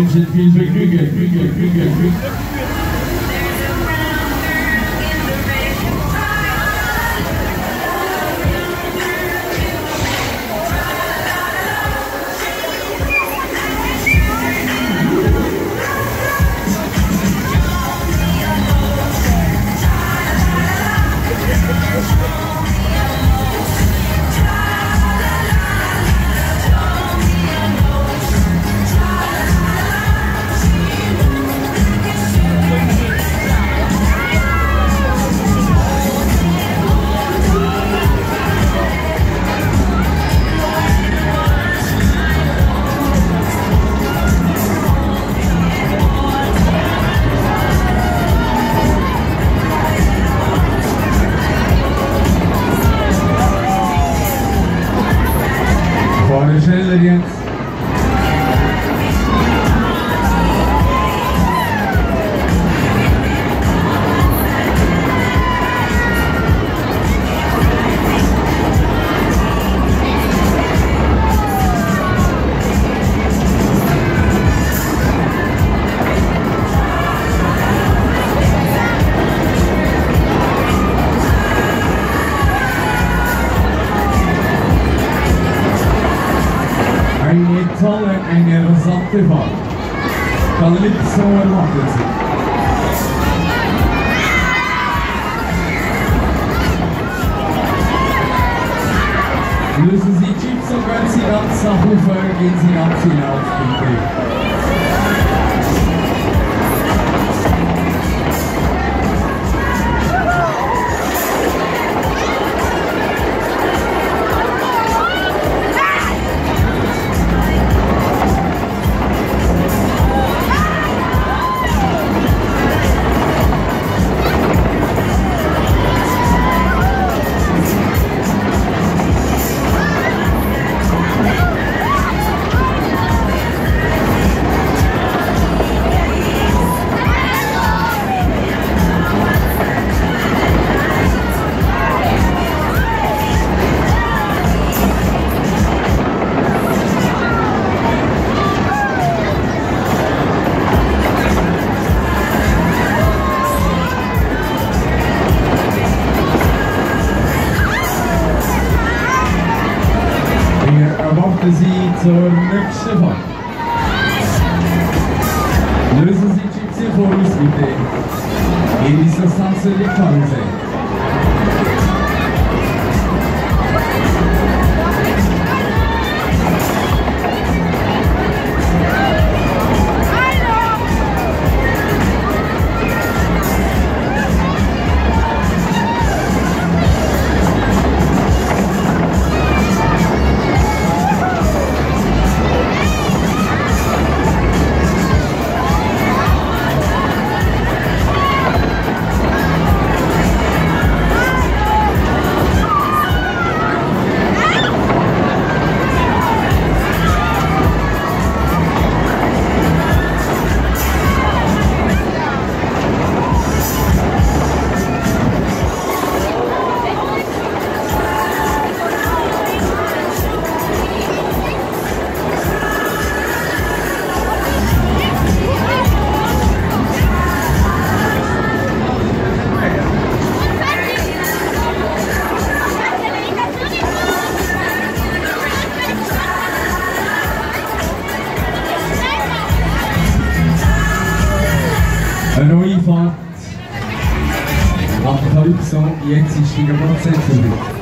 wünschen viel Vergnügen. Schneller jetzt. Eine tolle, eine rasante Fahrt. Calypso erwartet Sie. Lösen Sie Chips und wenn Sie ganz nach Ufer, gehen Sie ganz hinauf, bitte. Erwarten Sie zur nächsten Fahrt. Lösen Sie Chips vor uns bitte. In die Sostanze der Pause. Eine neue Fahrt nach Calypso, jetzt ist die Prozent.